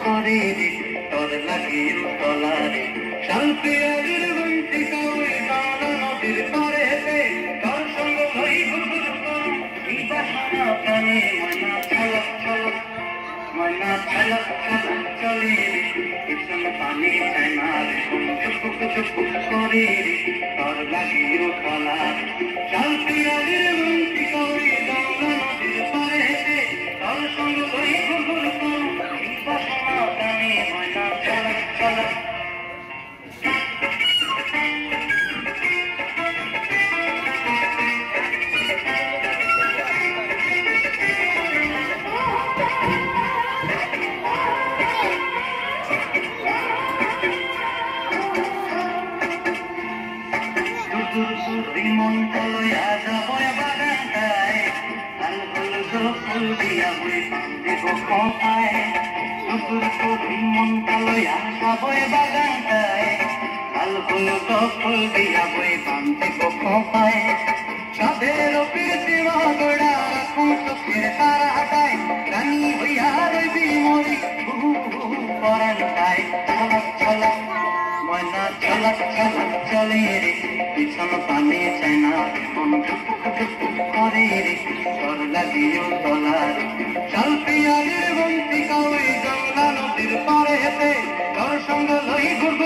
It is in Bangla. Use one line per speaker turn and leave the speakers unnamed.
করে রে তোর লাগিও তলারে শাল পিয়ালির বন্তি কাউই বাংলা নদীর পারেতে তোর সঙ্গ হই ঘুরঘুর করুন এই বাসনা প্রাণে ময়না ছলক ছলক ময়না ছলক ছলক চলে রে পিছন পানি চায় না রে চুপুক চুপুক করে রে তোর লাগিও তলারে শাল পিয়ালির বন্তি কাউই বাংলা নদীর পারেতে তোর সঙ্গ হই ঘুরঘুর করুন এই বাসনা প্রাণে ময়না ছলক ছলক মন তলয়া যাবয় বাগানটায় লাল হলুদ ফুল দিয়া বই পান্দিব খোপায় দুপুর কবি মন তলয়া যাবয় বাগানটায় লাল হলুদ ফুল দিয়া বই পান্দিব খোপায় সাধের প্রীতি মগড়া রাখুন চোখের তারা হাটায় রানী হইয়া রইবি মরি পরানটায় ছলক ছলক ময়না ছলক ছলক চলে রে পিছন পানি চায় না মন টুকুক টুকুক করে রে তোর লাগিও তলারে শাল পিয়ালির বন্তি কাউই গঙ্গা নদীর পারে হেতে তোর সঙ্গ লই ঘুরঘুর